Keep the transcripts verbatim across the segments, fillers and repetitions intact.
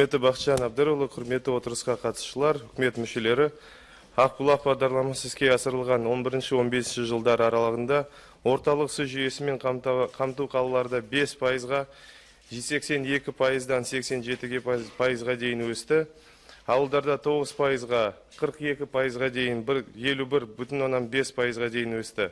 Құрметті Бақытжан Абдырұлы, құрметті отырысқа қатысушылар, үкімет мүшелері, Ақбұлақ бағдарламасы іске асырылған он бірінші он бесінші жылдар аралығында орталық су жүйесімен қамту қалаларда бес пайызға, сексен екі пайыздан сексен жеті пайызға дейін өсті. Ауылдарда тоғыз пайызға, қырық екі пайызға дейін, елу бір бүтін оннан бес пайызға дейін өсті.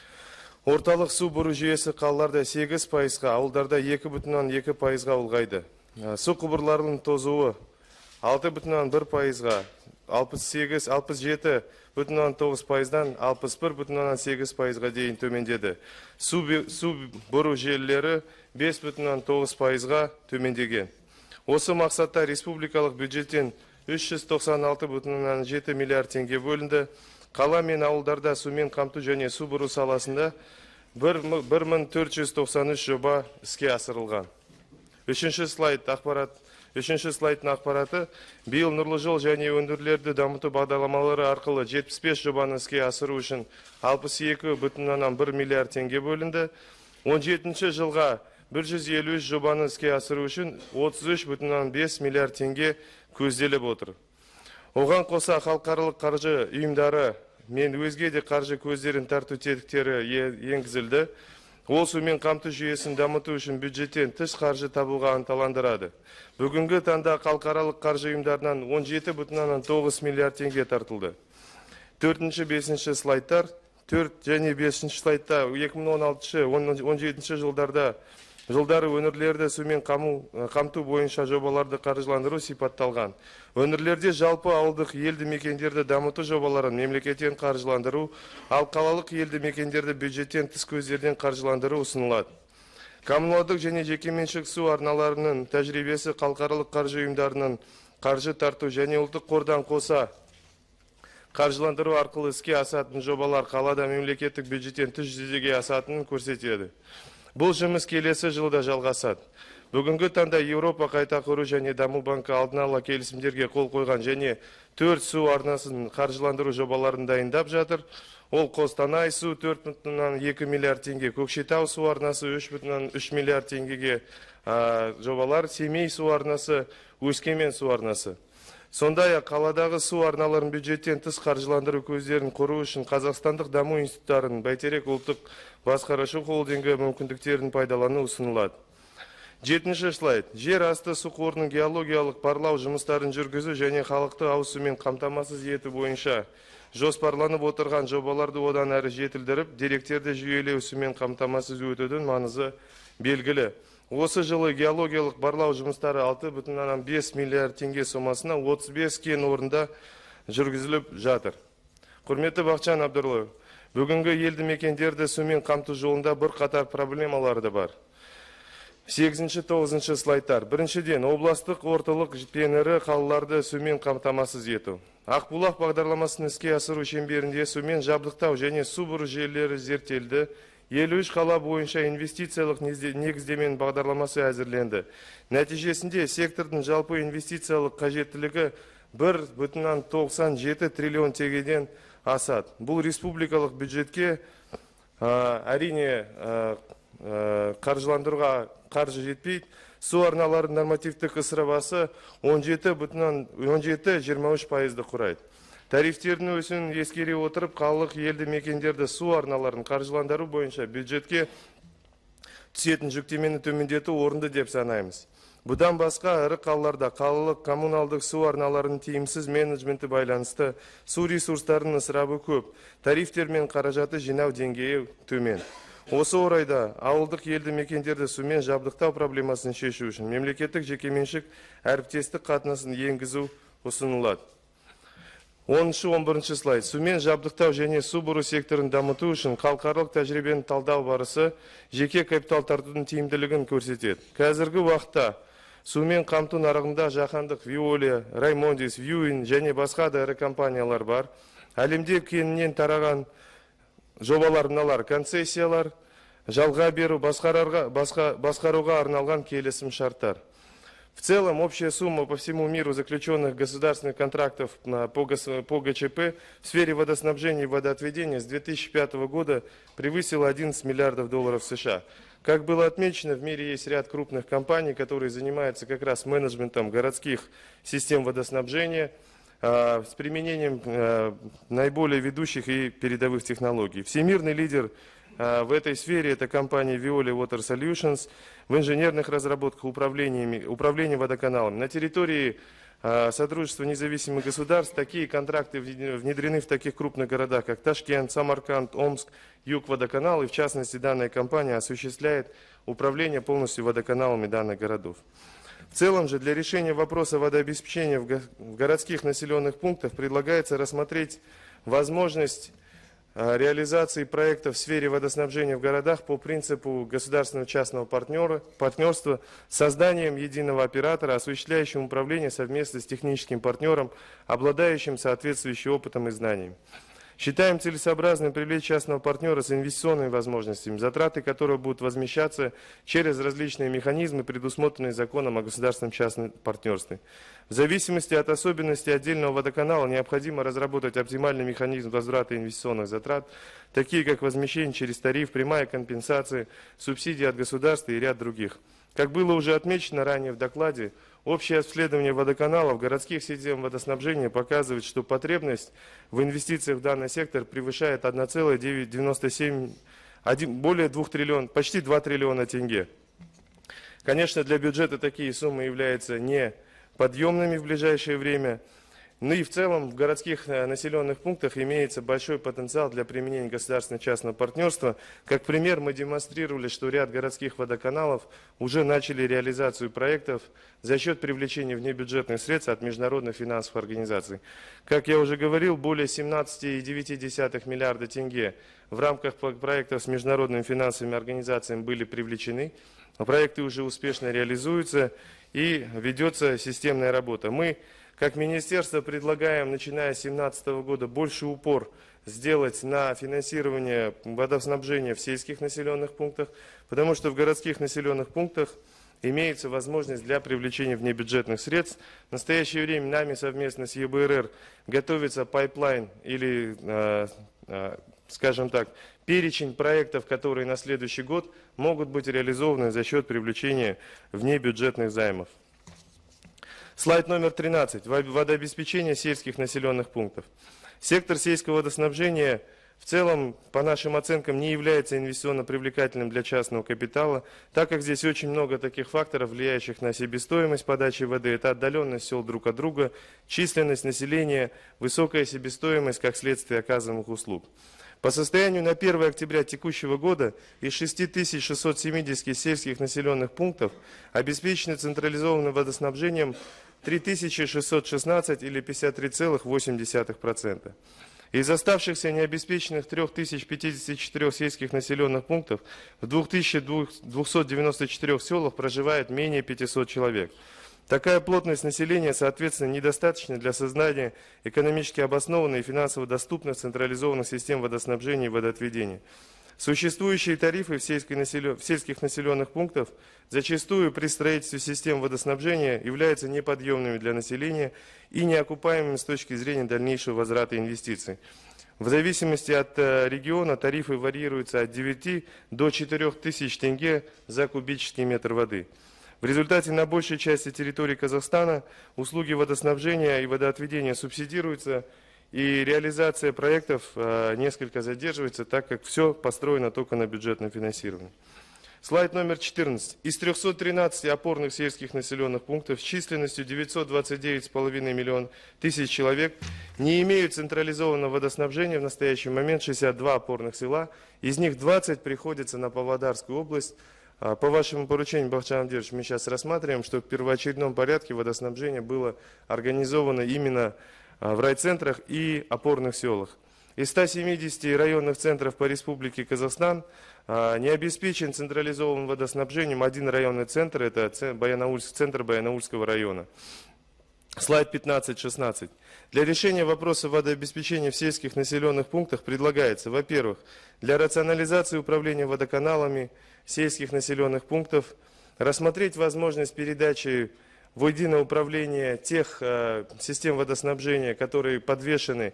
Орталық су бұру жүйесі қалаларда сегіз пайызға, ауылдарда екі бүтін оннан екі пайызға ұлғайды. Су құбырларының тозуы алты бүтін оннан бір пайызға, алпыс сегіз алпыс жеті бүтін оннан тоғыз пайыздан алпыс бір бүтін оннан сегіз пайызға дейін төмендеді. Су бұру желілері бес бүтін оннан тоғыз пайызға төмендеген. Осы мақсатта республикалық бюджеттен үш жүз тоқсан алты бүтін оннан жеті миллиард теңге бөлінді. Қала мен ауылдарда сумен қамту және су бұру саласында бір мың төрт жүз тоқсан үш жоба іске асырылған. Үшінші слайд ақпарат Үшінші слайдтың ақпараты, биыл нұрлы жол және өндірілерді дамыту бағдарламалары арқылы жетпіс бес жобаны іске асыру үшін алпыс екі бүтін оннан бір миллиард теңге бөлінді. он жетінші жылға бір жүз елу үш жобаны іске асыру үшін отыз үш бүтін оннан бес миллиард теңге көзделіп отыр. Оған қоса халықаралық қаржы ұйымдары мен өзге де қаржы көздерін тарту тетіктері енгізілді. Ол сумен қамту жүйесін дамыту үшін бюджеттен тыс қаржы табуға ынталандырады. Бүгінгі таңда халықаралық қаржы ұйымдарынан он жеті бүтін оннан тоғыз миллиард теңге тартылды. Төртінші, бесінші слайдтар, төрт және бесінші слайдта екі мың он алтыншы он жетінші жылдарда жылдары өңірлерді сумен қамту бойынша жобаларды қаржыландыру сипатталған. Өңірлерде жалпы ауылдық елді мекендерді дамыту жобаларын мемлекеттен қаржыландыру, ал қалалық елді мекендерді бюджеттен тыс көздерден қаржыландыру ұсынылады. Коммуналдық және жекеменшік су арналарының тәжірибесі халықаралық қаржы ұйымдарының қаржы тарту және ұлттық қордан қоса қаржыландыру арқылы іске асатын жобалар қалада мемлекеттік бюджеттен тыс жүзеге асатынын көрсетеді. Бұл жұмыс келесі жылда жалғасады. Бүгінгі таңда Еуропа қайта құру және даму банкі алдын ала келісімдерге қол қойған және төрт су арнасын қаржыландыру жобаларын дайындап жатыр. Ол Қостанай су төрт бүтін оннан екі миллиард теңге, Көкшетау су арнасы үш бүтін оннан үш миллиард теңгеге жобалар, Семей су арнасы, Өскемен су арнасы. Сондай-ақ қаладағы су арналарын бюджеттен тыс қаржыландыру көздерін құру үшін Қазақстандық даму институттарын Бәйтерек ұлттық басқарушы холдингі мүмкіндіктерін пайдалану ұсынылады. Жетінші слайд. Жер асты су қорының геологиялық барлау жұмыстарын жүргізу және халықты ауыз сумен қамтамасыз ету бойынша жоспарланып отырған жобаларды одан әрі жетілдіріп, деректерді жүйелеу сумен қамтамасыз етудің маңызы белгілі. Осы жылы геологиялық барлау жұмыстары алты бүтін оннан бес миллиард теңге сомасына отыз бес кен орында жүргізіліп жатыр. Құрметті Бақытжан Абдырұлы, бүгінгі елді мекендерді сумен қамту жолында бір қатар проблемалары да бар. сегізінші тоғызыншы слайдтар. Біріншіден, областық орталық пен ірі қалаларды сумен қамтамасыз ету. Ақбұлақ бағдарламасын іске асыру шеңберінде сумен жабдықтау және су бұру желілері зерттелді. елу үш қала бойынша инвестициялық негіздемен бағдарламасы әзірленді. Нәтижесінде сектордың жалпы инвестициялық қажеттілігі бір бүтін оннан тоқсан жеті триллион теңгеден асады. Бұл республикалық бюджетке әрине қаржыландыруға қаржы жетпейді. Су арналарын нормативтік ысырабасы он жеті бүтін жиырма үш пайызды құрайды. Тарифтердің өсуін ескере отырып, қалалық елді мекендерді су арналарын қаржыландыру бойынша бюджетке түсетін жүктемені төмендету орынды деп санаймыз. Бұдан басқа ірі қалаларда қалалық коммуналдық су арналарының тиімсіз менеджменті байланысты су ресурстарының ысырабы көп, тарифтер мен қаражаты жинау деңгейі төмен. Осы орайда ауылдық елді мекендерді сумен жабдықтау проблемасын шешу үшін мемлекеттік жекеменшік әріптестік қатынасын енгізу ұсынылады. оныншы он бірінші слайд. Сумен жабдықтау және су бұру секторын дамыту үшін халықаралық тәжірибені талдау барысы жеке капитал тартудың тиімділігін көрсетеді. Қазіргі уақытта сумен қамту нарығында жаһандық Veolia, Raimondis, Viewin және басқа да ірі компаниялар бар. Әлемде кеңінен тараған жобалар мыналар: концессиялар, жалға беру, басқаруға арналған келісім шарттар. В целом, общая сумма по всему миру заключенных государственных контрактов по ГЧП в сфере водоснабжения и водоотведения с две тысячи пятого года превысила одиннадцать миллиардов долларов США. Как было отмечено, в мире есть ряд крупных компаний, которые занимаются как раз менеджментом городских систем водоснабжения э, с применением э, наиболее ведущих и передовых технологий. Всемирный лидер э, в этой сфере – это компания Veolia Water Solutions в инженерных разработках управления, управления водоканалами. На территории Содружества независимых государств такие контракты внедрены в таких крупных городах, как Ташкент, Самарканд, Омск, Юг-Водоканал, и в частности данная компания осуществляет управление полностью водоканалами данных городов. В целом же для решения вопроса водообеспечения в городских населенных пунктах предлагается рассмотреть возможность реализации проектов в сфере водоснабжения в городах по принципу государственного частного партнера, партнерства с созданием единого оператора, осуществляющего управление совместно с техническим партнером, обладающим соответствующим опытом и знаниями. Считаем целесообразным привлечь частного партнера с инвестиционными возможностями, затраты которого будут возмещаться через различные механизмы, предусмотренные законом о государственном частном партнерстве. В зависимости от особенностей отдельного водоканала необходимо разработать оптимальный механизм возврата инвестиционных затрат, такие как возмещение через тариф, прямая компенсация, субсидии от государства и ряд других. Как было уже отмечено ранее в докладе, общее обследование водоканалов городских систем водоснабжения показывает, что потребность в инвестициях в данный сектор превышает одна целая девяносто семь сотых, более двух триллионов, почти два триллиона тенге. Конечно, для бюджета такие суммы являются неподъемными в ближайшее время. Ну и в целом в городских населенных пунктах имеется большой потенциал для применения государственно-частного партнерства. Как пример, мы демонстрировали, что ряд городских водоканалов уже начали реализацию проектов за счет привлечения внебюджетных средств от международных финансовых организаций. Как я уже говорил, более семнадцати целых девяти десятых миллиарда тенге в рамках проектов с международными финансовыми организациями были привлечены. Проекты уже успешно реализуются и ведется системная работа. Мы Как министерство предлагаем, начиная с две тысячи семнадцатого года, больше упор сделать на финансирование водоснабжения в сельских населенных пунктах, потому что в городских населенных пунктах имеется возможность для привлечения внебюджетных средств. В настоящее время нами совместно с Е Б Р Р готовится пайплайн или, э, э, скажем так, перечень проектов, которые на следующий год могут быть реализованы за счет привлечения внебюджетных займов. Слайд номер тринадцать. Водообеспечение сельских населенных пунктов. Сектор сельского водоснабжения в целом, по нашим оценкам, не является инвестиционно привлекательным для частного капитала, так как здесь очень много таких факторов, влияющих на себестоимость подачи воды. Это отдаленность сел друг от друга, численность населения, высокая себестоимость как следствие оказываемых услуг. По состоянию на первое октября текущего года из шести тысяч шестисот семидесяти сельских населенных пунктов обеспечены централизованным водоснабжением три тысячи шестьсот шестнадцать или пятьдесят три целых восемь десятых процента. Из оставшихся необеспеченных трёх тысяч пятидесяти четырёх сельских населенных пунктов в двух тысячах двухстах девяноста четырёх селах проживает менее пятисот человек. Такая плотность населения, соответственно, недостаточна для создания экономически обоснованной и финансово доступных централизованных систем водоснабжения и водоотведения. Существующие тарифы в, в сельских населенных пунктах зачастую при строительстве систем водоснабжения являются неподъемными для населения и неокупаемыми с точки зрения дальнейшего возврата инвестиций. В зависимости от региона тарифы варьируются от девяти до четырёх тысяч тенге за кубический метр воды. В результате на большей части территории Казахстана услуги водоснабжения и водоотведения субсидируются, и реализация проектов э, несколько задерживается, так как все построено только на бюджетном финансировании. Слайд номер четырнадцать. Из трёхсот тринадцати опорных сельских населенных пунктов с численностью девятьсот двадцать девять целых пять десятых миллиона тысяч человек не имеют централизованного водоснабжения в настоящий момент шестьдесят два опорных села, из них двадцать приходится на Павлодарскую область. По вашему поручению, Бахтияр Амдирович, мы сейчас рассматриваем, что в первоочередном порядке водоснабжение было организовано именно в райцентрах и опорных селах. Из ста семидесяти районных центров по Республике Казахстан не обеспечен централизованным водоснабжением один районный центр, это Баянаульск, центр Баянаульского района. Слайд пятнадцать шестнадцать. Для решения вопроса водообеспечения в сельских населенных пунктах предлагается, во-первых, для рационализации управления водоканалами сельских населенных пунктов рассмотреть возможность передачи в единое управление тех э, систем водоснабжения, которые подвешены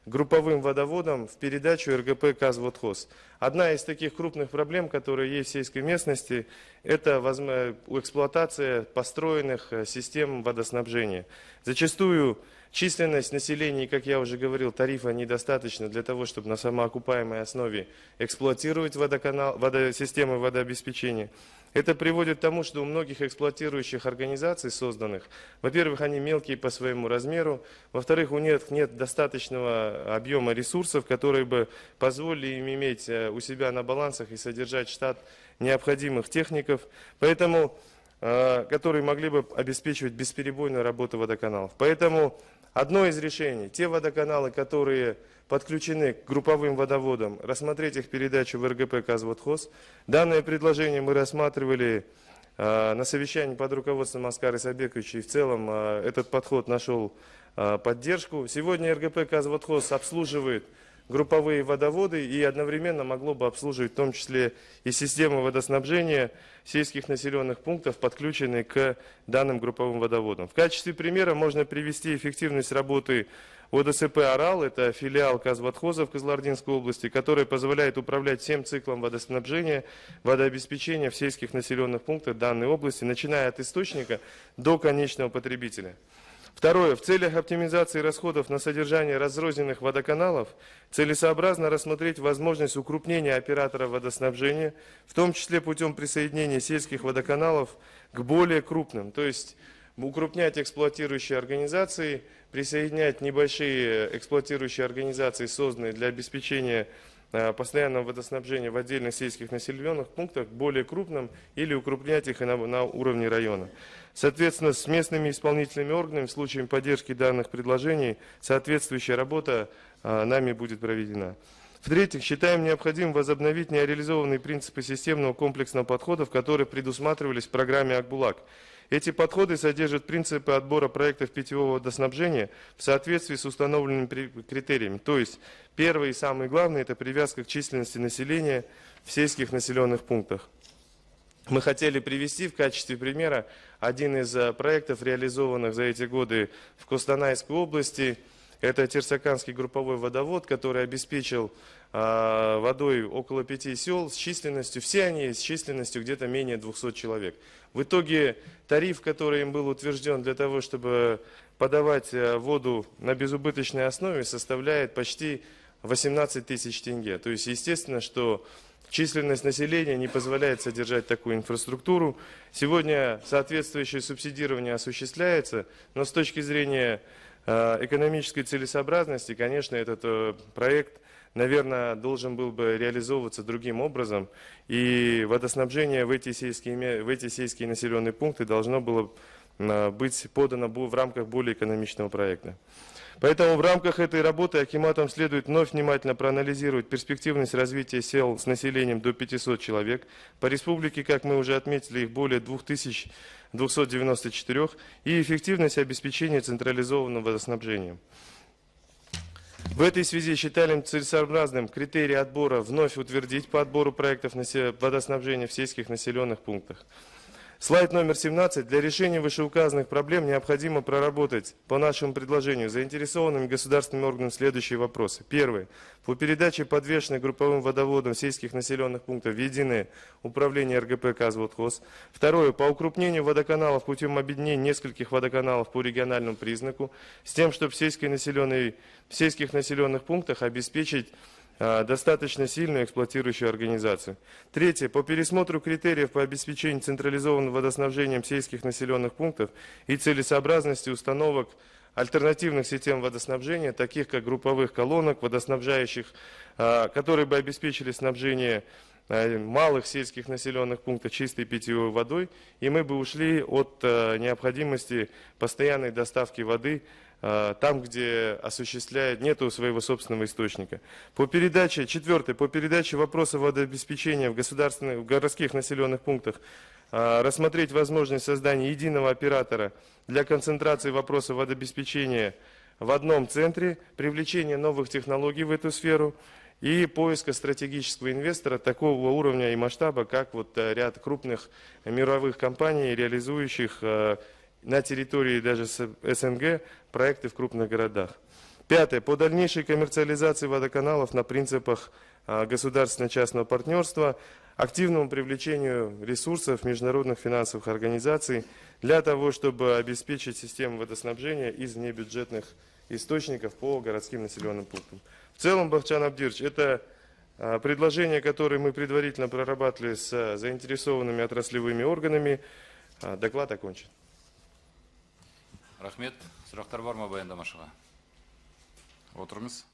групповым водоводам в передачу эр гэ пэ «Казводхоз». Одна из таких крупных проблем, которые есть в сельской местности, это эксплуатация построенных систем водоснабжения. Зачастую численность населения, как я уже говорил, тарифа недостаточно для того, чтобы на самоокупаемой основе эксплуатировать водоканал, водосистемы водообеспечения. Это приводит к тому, что у многих эксплуатирующих организаций созданных, во-первых, они мелкие по своему размеру, во-вторых, у них нет достаточного объема ресурсов, которые бы позволили им иметь у себя на балансах и содержать штат необходимых техников, поэтому, которые могли бы обеспечивать бесперебойную работу водоканалов. Поэтому одно из решений, те водоканалы, которые подключены к групповым водоводам, рассмотреть их передачу в эр гэ пэ «Казводхоз». Данное предложение мы рассматривали э, на совещании под руководством Аскара Исабековича, и в целом э, этот подход нашел э, поддержку. Сегодня эр гэ пэ «Казводхоз» обслуживает групповые водоводы и одновременно могло бы обслуживать в том числе и систему водоснабжения сельских населенных пунктов, подключенные к данным групповым водоводам. В качестве примера можно привести эффективность работы о дэ эс пэ «Орал», это филиал «Казводхоза» в Кызылординской области, который позволяет управлять всем циклом водоснабжения, водообеспечения в сельских населенных пунктах данной области, начиная от источника до конечного потребителя. Второе. В целях оптимизации расходов на содержание разрозненных водоканалов целесообразно рассмотреть возможность укрупнения оператора водоснабжения, в том числе путем присоединения сельских водоканалов к более крупным, то есть укрупнять эксплуатирующие организации, присоединять небольшие эксплуатирующие организации, созданные для обеспечения постоянного водоснабжения в отдельных сельских населенных пунктах, к более крупным, или укрупнять их на, на уровне района. Соответственно, с местными исполнительными органами в случае поддержки данных предложений соответствующая работа а, нами будет проведена. В-третьих, считаем необходимым возобновить нереализованные принципы системного комплексного подхода, которые предусматривались в программе «Акбулак». Эти подходы содержат принципы отбора проектов питьевого водоснабжения в соответствии с установленными критериями. То есть, первый и самый главный – это привязка к численности населения в сельских населенных пунктах. Мы хотели привести в качестве примера один из проектов, реализованных за эти годы в Костанайской области. Это Терсаканский групповой водовод, который обеспечил э, водой около пяти сел с численностью, все они с численностью где-то менее двухсот человек. В итоге тариф, который им был утвержден для того, чтобы подавать воду на безубыточной основе, составляет почти восемнадцать тысяч тенге. То есть, естественно, что численность населения не позволяет содержать такую инфраструктуру. Сегодня соответствующее субсидирование осуществляется, но с точки зрения экономической целесообразности, конечно, этот проект, наверное, должен был бы реализовываться другим образом, и водоснабжение в эти сельские, в эти сельские населенные пункты должно было быть подано в рамках более экономичного проекта. Поэтому в рамках этой работы акиматам следует вновь внимательно проанализировать перспективность развития сел с населением до пятисот человек. По республике, как мы уже отметили, их более двух тысяч двухсот девяноста четырёх, и эффективность обеспечения централизованным водоснабжением. В этой связи считаем целесообразным критерии отбора вновь утвердить по отбору проектов водоснабжения в сельских населенных пунктах. Слайд номер семнадцать. Для решения вышеуказанных проблем необходимо проработать по нашему предложению заинтересованными государственными органами следующие вопросы. Первое. По передаче подвешенных групповым водоводам сельских населенных пунктов в единое управление эр гэ пэ «Казводхоз». Второе. По укрупнению водоканалов путем объединения нескольких водоканалов по региональному признаку, с тем, чтобы в, в сельских населенных пунктах обеспечить достаточно сильную эксплуатирующую организацию. Третье. По пересмотру критериев по обеспечению централизованным водоснабжением сельских населенных пунктов и целесообразности установок альтернативных систем водоснабжения, таких как групповых колонок, водоснабжающих, которые бы обеспечили снабжение малых сельских населенных пунктов чистой питьевой водой, и мы бы ушли от необходимости постоянной доставки воды там, где осуществляет, нету своего собственного источника. По передаче, четвертое, по передаче вопроса водообеспечения в государственных, в городских населенных пунктах рассмотреть возможность создания единого оператора для концентрации вопроса водообеспечения в одном центре, привлечения новых технологий в эту сферу и поиска стратегического инвестора такого уровня и масштаба, как вот ряд крупных мировых компаний, реализующих на территории даже эс эн гэ проекты в крупных городах. Пятое. По дальнейшей коммерциализации водоканалов на принципах а, государственно-частного партнерства, активному привлечению ресурсов международных финансовых организаций для того, чтобы обеспечить систему водоснабжения из небюджетных источников по городским населенным пунктам. В целом, Бахчан Абдирович, это а, предложения, которые мы предварительно прорабатывали с заинтересованными отраслевыми органами. А, доклад окончен. Рахмет. Сұрақтар бар ма баяндамашыға? Отырыңыз.